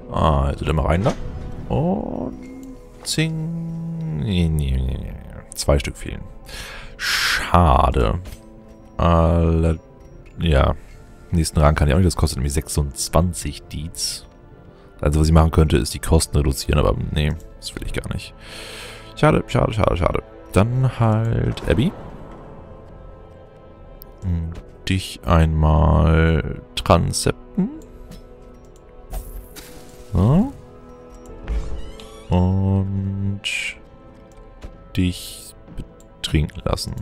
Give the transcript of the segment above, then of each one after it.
Also dann mal rein da. Und zing. Nee. 2 Stück fehlen. Schade. Ja. Nächsten Rang kann ich auch nicht. Das kostet nämlich 26 Deeds. Also was ich machen könnte, ist die Kosten reduzieren. Aber nee, das will ich gar nicht. Schade. Dann halt Abby. Dich einmal transepten. So. Und dich betrinken lassen.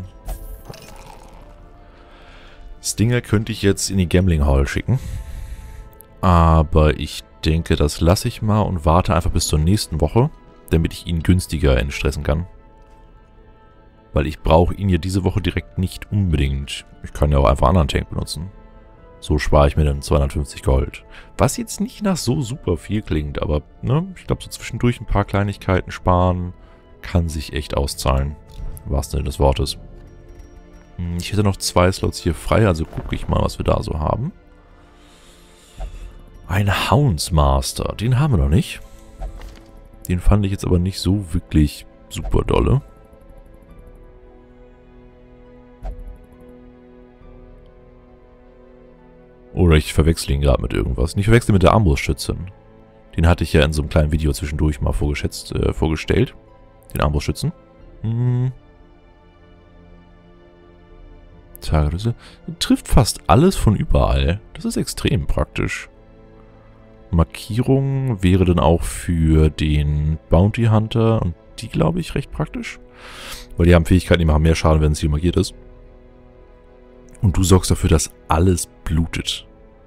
Stinger könnte ich jetzt in die Gambling Hall schicken. Aber ich denke, das lasse ich mal und warte einfach bis zur nächsten Woche, damit ich ihn günstiger entstressen kann. Weil ich brauche ihn ja diese Woche direkt nicht unbedingt. Ich kann ja auch einfach einen anderen Tank benutzen. So spare ich mir dann 250 Gold. Was jetzt nicht nach so super viel klingt, aber ne, ich glaube so zwischendurch ein paar Kleinigkeiten sparen kann sich echt auszahlen. Im wahrsten Sinne des Wortes. Ich hätte noch 2 Slots hier frei, also gucke ich mal, was wir da so haben. Ein Houndsmaster, den haben wir noch nicht. Den fand ich jetzt aber nicht so wirklich super dolle. Oder ich verwechsel ihn gerade mit irgendwas. Nicht verwechseln mit der Armbrustschützin. Den hatte ich ja in so einem kleinen Video zwischendurch mal vorgestellt. Den Armbrustschützen. Tagerüsse. Trifft fast alles von überall. Das ist extrem praktisch. Markierung wäre dann auch für den Bounty Hunter und die, glaube ich, recht praktisch. Weil die haben Fähigkeiten, die machen mehr Schaden, wenn es hier markiert ist. Und du sorgst dafür, dass alles blutet.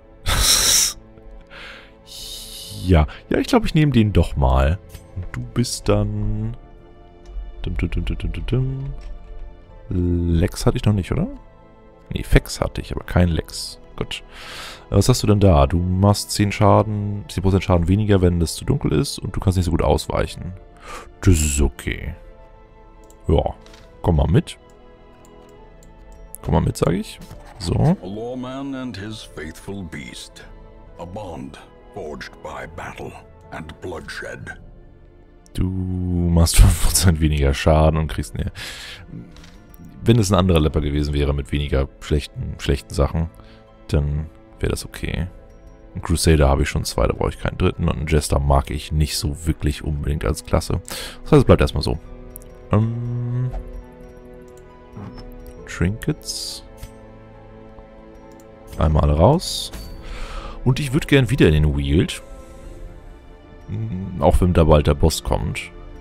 Ja, ich glaube, ich nehme den doch mal. Und du bist dann... Lex hatte ich noch nicht, oder? Nee, Fex hatte ich, aber kein Lex. Gut. Was hast du denn da? Du machst 10% Schaden weniger, wenn es zu dunkel ist und du kannst nicht so gut ausweichen. Das ist okay. Ja, komm mal mit. Komm mal mit, sage ich. So. A lawman and his faithful beast. A bond forged by battle and bloodshed. Du machst 5% weniger Schaden und kriegst eine... Wenn es ein anderer Lepper gewesen wäre mit weniger schlechten Sachen, dann wäre das okay. Einen Crusader habe ich schon 2, da brauche ich keinen dritten. Und einen Jester mag ich nicht so wirklich unbedingt als Klasse. Das heißt, es bleibt erstmal so. Trinkets. Einmal alle raus. Und ich würde gern wieder in den Wield. Auch wenn da bald der Boss kommt.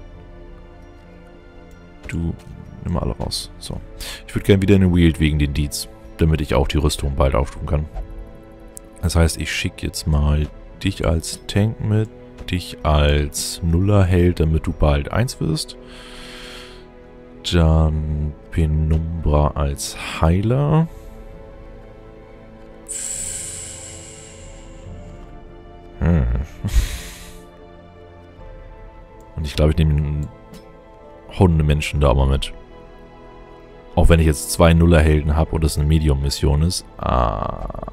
Du, nimm mal alle raus. So. Ich würde gern wieder in den Wield wegen den Deeds. Damit ich auch die Rüstung bald auftun kann. Das heißt, ich schicke jetzt mal dich als Tank mit. Dich als Nullerheld, damit du bald 1 wirst. Dann Penumbra als Heiler. Und ich glaube, ich nehme einen Hundemenschen da mal mit. Auch wenn ich jetzt 2 Nullerhelden habe und es eine Medium-Mission ist. Ja,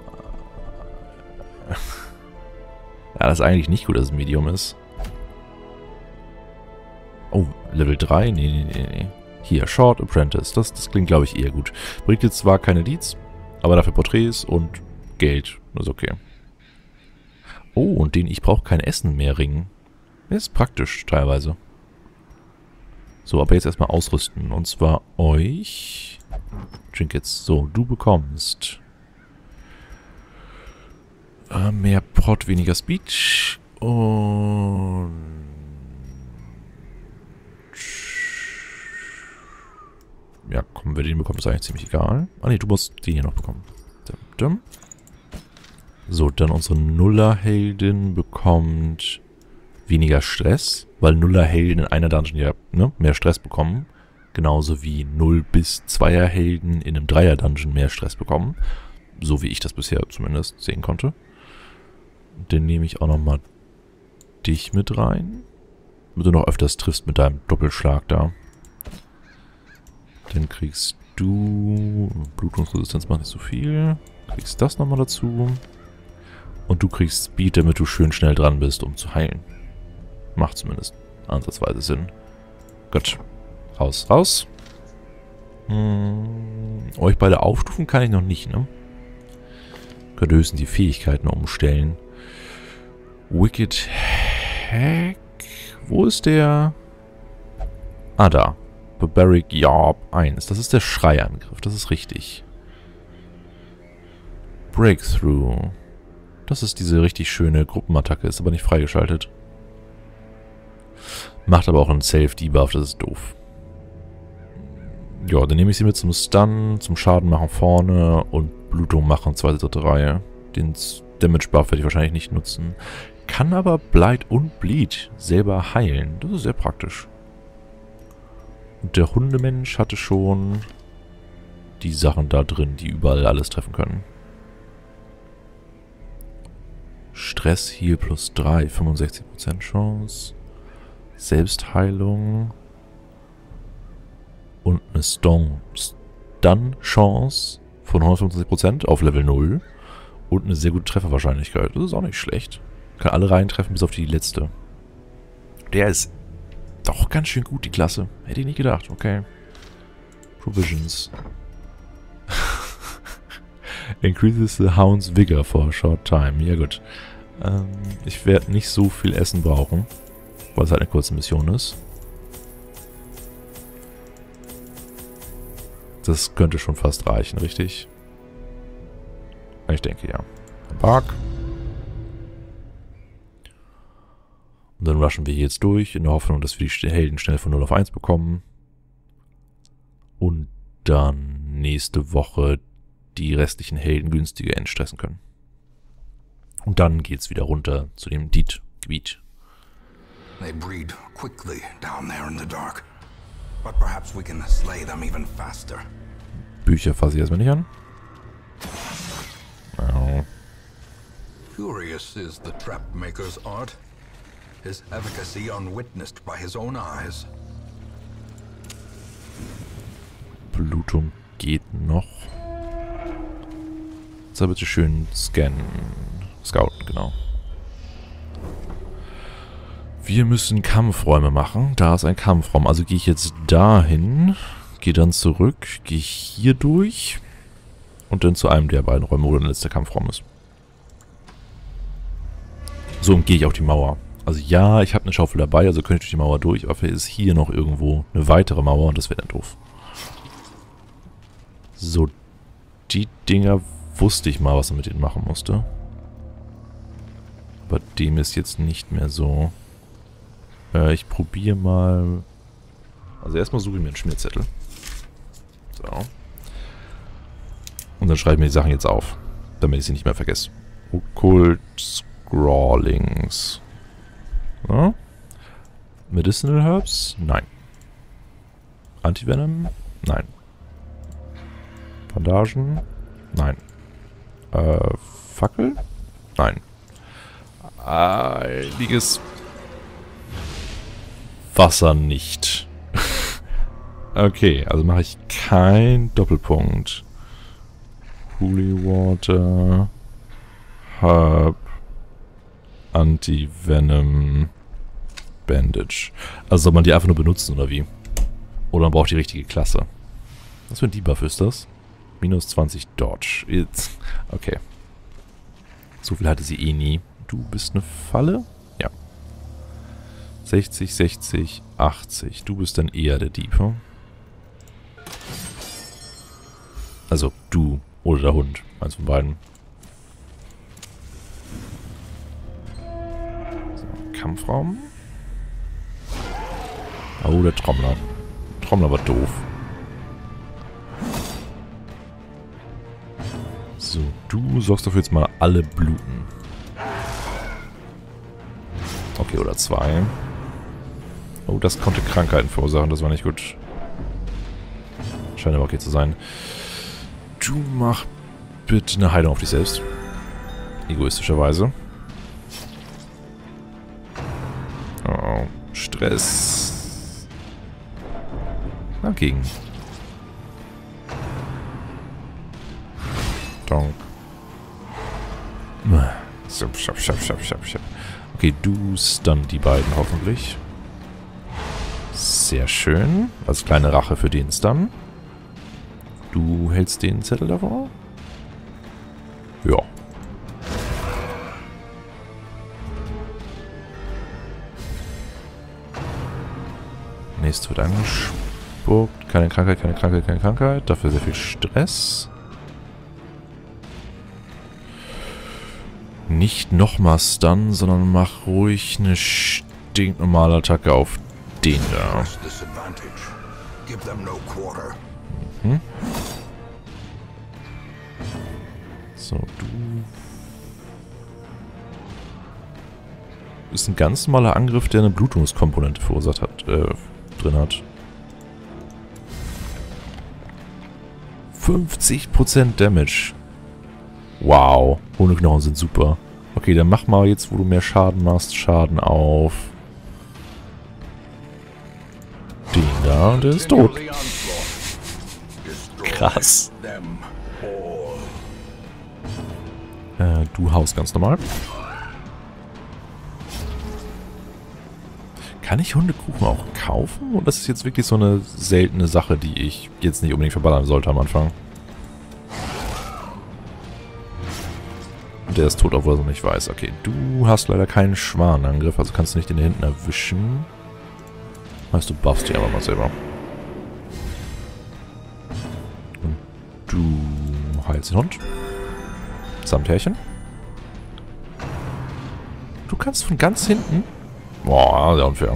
das ist eigentlich nicht gut, dass es ein Medium ist. Oh, Level 3? Nee. Hier, Short Apprentice. Das klingt, glaube ich, eher gut. Bringt jetzt zwar keine Deeds, aber dafür Porträts und Geld. Das ist okay. Oh, und ich brauche kein Essen mehr ringen. Das ist praktisch, teilweise. So, aber jetzt erstmal ausrüsten. Und zwar euch. Trinkets. So, du bekommst mehr Prot, weniger Speed. Und ja, komm, wer den bekommt, ist eigentlich ziemlich egal. Ah ne, du musst den hier noch bekommen. So, dann unsere Nullerheldin bekommt weniger Stress, weil Nullerhelden in einer Dungeon ja mehr Stress bekommen. Genauso wie 0 bis 2er Helden in einem 3er Dungeon mehr Stress bekommen. So wie ich das bisher zumindest sehen konnte. Dann nehme ich auch nochmal dich mit rein. Damit du noch öfters triffst mit deinem Doppelschlag da. Dann kriegst du... Blutungsresistenz macht nicht so viel. Kriegst das nochmal dazu. Und du kriegst Speed, damit du schön schnell dran bist, um zu heilen. Macht zumindest ansatzweise Sinn. Gut. Raus, raus. Euch beide aufstufen kann ich noch nicht, ne? Könnte höchstens die Fähigkeiten umstellen. Wicked Hack. Wo ist der? Ah, da. Barbaric Yarb 1. Das ist der Schreiangriff. Das ist richtig. Breakthrough. Das ist diese richtig schöne Gruppenattacke. Ist aber nicht freigeschaltet. Macht aber auch einen Self-Debuff. Das ist doof. Ja, dann nehme ich sie mit zum Stun, zum Schaden machen vorne und Blutung machen, zweite, dritte Reihe. Den Damage-Buff werde ich wahrscheinlich nicht nutzen. Kann aber Blight und Bleed selber heilen. Das ist sehr praktisch. Und der Hundemensch hatte schon die Sachen da drin, die überall alles treffen können. Stress Heal plus 3, 65% Chance. Selbstheilung. Und eine Stun-Chance von 125% auf Level 0. Und eine sehr gute Trefferwahrscheinlichkeit. Das ist auch nicht schlecht. Kann alle reintreffen, bis auf die letzte. Der ist doch ganz schön gut, die Klasse. Hätte ich nicht gedacht. Okay. Provisions. Increases the Hound's Vigor for a short time. Ja gut. Ich werde nicht so viel Essen brauchen, weil es halt eine kurze Mission ist. Das könnte schon fast reichen, richtig? Ich denke, ja. Park. Und dann rushen wir hier jetzt durch, in der Hoffnung, dass wir die Helden schnell von 0 auf 1 bekommen. Und dann nächste Woche die restlichen Helden günstiger entstressen können. Und dann geht's wieder runter zu dem Deed-Gebiet. They breed quickly down there in the dark. But perhaps we can slay them even faster. Bücher fasse ich erstmal nicht an. Oh. Curious is the Trapmaker's art. His efficacy unwitnessed by his own eyes. Blutung geht noch. Jetzt bitte schön scannen. Scouten, genau. Wir müssen Kampfräume machen. Da ist ein Kampfraum. Also gehe ich jetzt dahin, gehe dann zurück, gehe hier durch und dann zu einem der beiden Räume, wo der letzte Kampfraum ist. So umgehe ich auch die Mauer. Also ja, ich habe eine Schaufel dabei, also könnte ich durch die Mauer durch, aber vielleicht ist hier noch irgendwo eine weitere Mauer und das wäre dann doof. So, die Dinger wusste ich mal, was man mit denen machen musste. Aber dem ist jetzt nicht mehr so. Ich probiere mal. Also erstmal suche ich mir einen Schmierzettel. So. Und dann schreibe ich mir die Sachen jetzt auf, damit ich sie nicht mehr vergesse. Occult Scrawlings. So. Medicinal Herbs? Nein. Antivenom? Nein. Bandagen? Nein. Fackel? Nein. Heiliges Wasser nicht. Okay, also mache ich kein Doppelpunkt. Holy Water. Herb. Anti-Venom. Bandage. Also soll man die einfach nur benutzen, oder wie? Oder man braucht die richtige Klasse. Was für ein Debuff ist das? Minus 20 Dodge. Jetzt. Okay. So viel hatte sie eh nie. Du bist eine Falle? Ja. 60, 60, 80. Du bist dann eher der Dieb, hm? Also du oder der Hund. Eins von beiden. So, Kampfraum. Oh, der Trommler. Trommler war doof. So, du sorgst dafür jetzt mal alle bluten. Okay, oder 2. Oh, das konnte Krankheiten verursachen, das war nicht gut. Scheint aber okay zu sein. Du mach bitte eine Heilung auf dich selbst. Egoistischerweise. Oh, Stress. Dagegen. Donk. So. Okay, du stun die beiden hoffentlich. Sehr schön. Als kleine Rache für den Stun. Du hältst den Zettel davor? Ja. Nächstes wird angespuckt. Keine Krankheit, keine Krankheit, keine Krankheit. Dafür sehr viel Stress. Nicht nochmal Stun, sondern mach ruhig eine stinknormale Attacke auf den da. Mhm. So, du... Ist ein ganz normaler Angriff, der eine Blutungskomponente verursacht hat, drin hat. 50% Damage. Wow. Hundeknochen sind super. Okay, dann mach mal jetzt, wo du mehr Schaden machst, Schaden auf den da und der ist tot. Krass. Du haust ganz normal. Kann ich Hundekuchen auch kaufen? Und das ist jetzt wirklich so eine seltene Sache, die ich jetzt nicht unbedingt verballern sollte am Anfang. Und der ist tot, obwohl er es noch nicht weiß. Okay, du hast leider keinen Schwanenangriff, also kannst du nicht den da hinten erwischen. Heißt, du buffst dich aber mal selber. Und du heilst den Hund. Samt Härchen. Du kannst von ganz hinten... Boah, sehr unfair.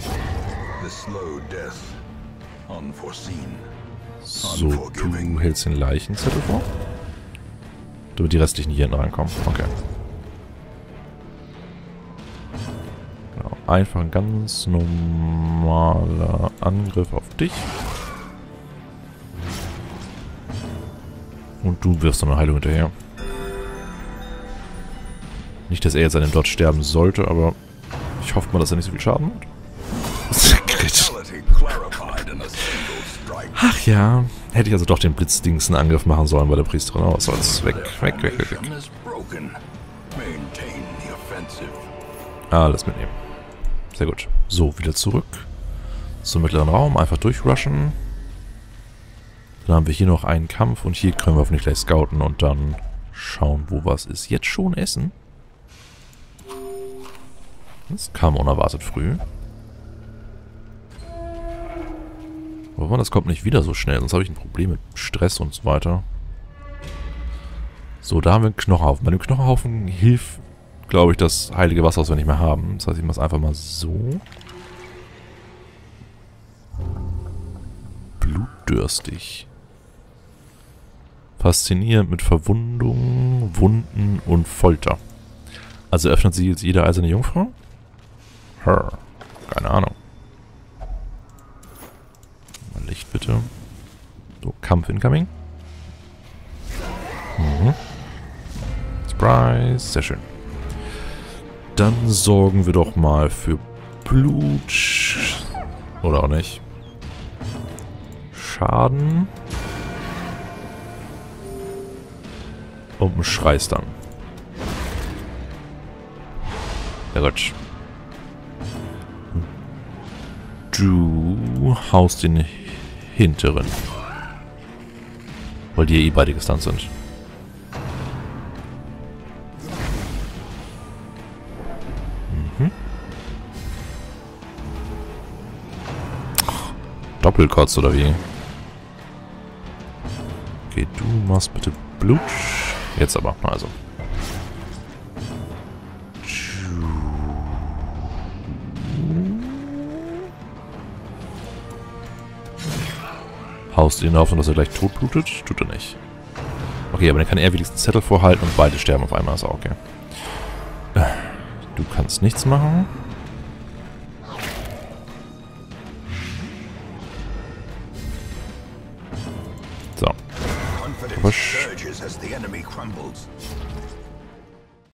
So, du hältst den Leichenzettel vor. Damit die restlichen hier hinten reinkommen. Okay. Genau. Einfach ein ganz normaler Angriff auf dich. Und du wirfst noch eine Heilung hinterher. Nicht, dass er jetzt an dem Dodge sterben sollte, aber ich hoffe mal, dass er nicht so viel Schaden hat. Ach ja, hätte ich also doch den Blitzdingsen-Angriff machen sollen bei der Priesterin. Aber was soll's? Weg. Alles mitnehmen. Sehr gut. So, wieder zurück zum mittleren Raum. Einfach durchrushen. Dann haben wir hier noch einen Kampf und hier können wir hoffentlich gleich scouten und dann schauen, wo was ist. Jetzt schon essen? Das kam unerwartet früh. Aber das kommt nicht wieder so schnell, sonst habe ich ein Problem mit Stress und so weiter. So, da haben wir einen Knochenhaufen. Bei dem Knochenhaufen hilft, glaube ich, das heilige Wasser, was wir nicht mehr haben. Das heißt, ich mache es einfach mal so. Blutdürstig. Faszinierend mit Verwundungen, Wunden und Folter. Also öffnet sie jetzt jede eiserne Jungfrau? Keine Ahnung. Mal Licht bitte. So, Kampf incoming. Surprise. Sehr schön. Dann sorgen wir doch mal für Blut. Oder auch nicht. Schaden. Und einen Schreistern. Ja gut. Du haust den hinteren. Weil die ja eh beide gestunt sind. Doppelkotz oder wie? Okay, du machst bitte Blut. Jetzt aber, also. Haust ihn auf, und dass er gleich tot blutet? Tut er nicht. Okay, aber dann kann er wenigstens Zettel vorhalten und beide sterben auf einmal. Ist auch okay. Du kannst nichts machen. So. Push.